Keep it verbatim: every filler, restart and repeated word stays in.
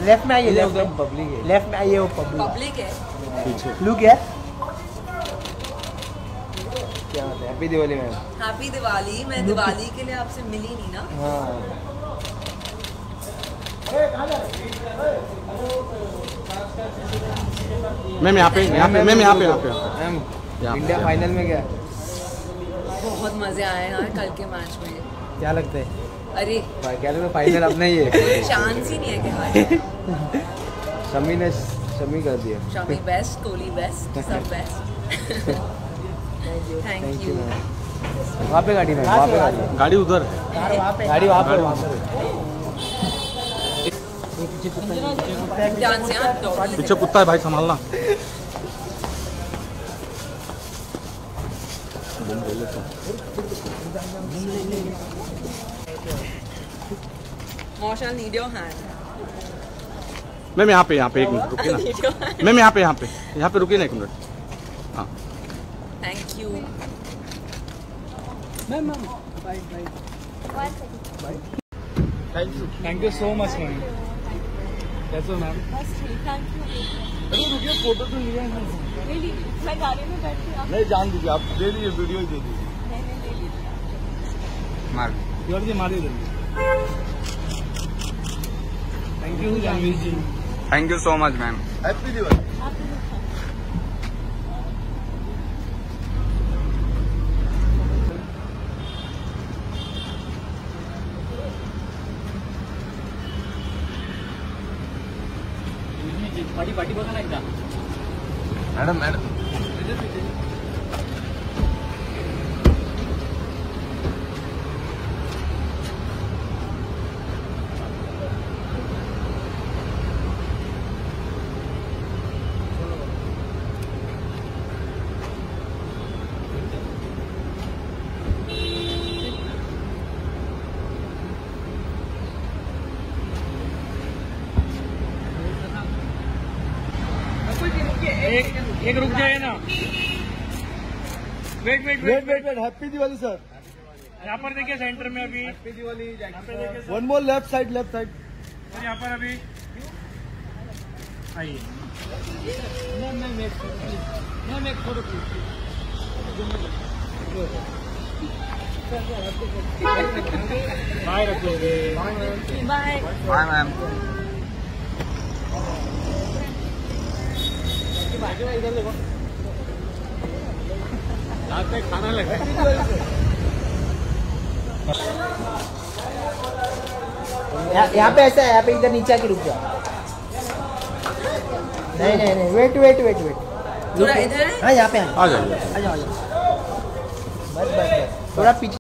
Left में आइए, left में पब्लिक है, लेफ्ट में आइए, वो पब्लिक पब्लिक है। पीछे लुक है। क्या होता है? Happy Diwali ma'am. Happy Diwali. मैं दिवाली के लिए आपसे मिली नहीं ना। हाँ मैम यहाँ पे यहाँ पे मैम यहाँ पे यहाँ पे मैम यहाँ पे। इंडिया फाइनल में गया। बहुत मजे आए यार कल के मैच में। क्या लगता है? अरे क्या लगता है फाइनल अपना ही है। चांस ही नहीं है कि हारे। शमी ने शमी कर दिया। शमी बेस्ट, कोहली बेस्ट, सब बेस्ट। Thank you. वहाँ पे गाड़ी में, वहाँ पे गाड़ी गाड़ी उधर है, गाड़ी वहाँ पे, गाड़ी वहाँ पे गाड़ी वहाँ पे। ध्यान से हाँ, दौड़। पीछे कुत्ता है भाई, संभालना। Marshall, need your hand. Ma'am यहाँ पे यहाँ पे एक मिनट रुकिए ना। मैम यहाँ पे यहाँ पे यहाँ पे रुकिए ना एक मिनट। हाँ Thank you. Ma'am ma'am bye bye thank you thank you so much ma'am. कैसे हो मैम? बस ठीक, थैंक यू। अरे रुकिए, फोटो तो लिया है। नहीं ली, मैं गाड़ी में बैठी आप नहीं जान दीजिए, आप दे दीजिए, वीडियो ही दे दीजिए। नहीं नहीं ले लीजिए। मार जोर जी मारिए जल्दी। Thank you Janhvi ji. Thank you so much ma'am. Happy Diwali. आप भी लोग खाओ। पार्टी पार्टी बघा ना एकदा। मैडम मैडम एक एक रुक जाए ना। Wait wait wait wait wait happy Diwali sir. यहाँ पर देखिए सेंटर में अभी। Happy Diwali. One more left side, left side. और यहाँ पर अभी आइए। मैम मैम एक मैम एक फोटो प्लीज। बाय रखोगे। बाय। Bye ma'am. इधर देखो, रात में खाना लगा। यहाँ पे ऐसा है, यहाँ पे इधर नीचे आके रुक जाओ। नहीं नहीं नहीं, वेट वेट वेट वेट। थोड़ा इधर है। हाँ यहाँ पे आ जाइए। आ जाओ आ जाओ। बस बस बस, थोड़ा पीछे।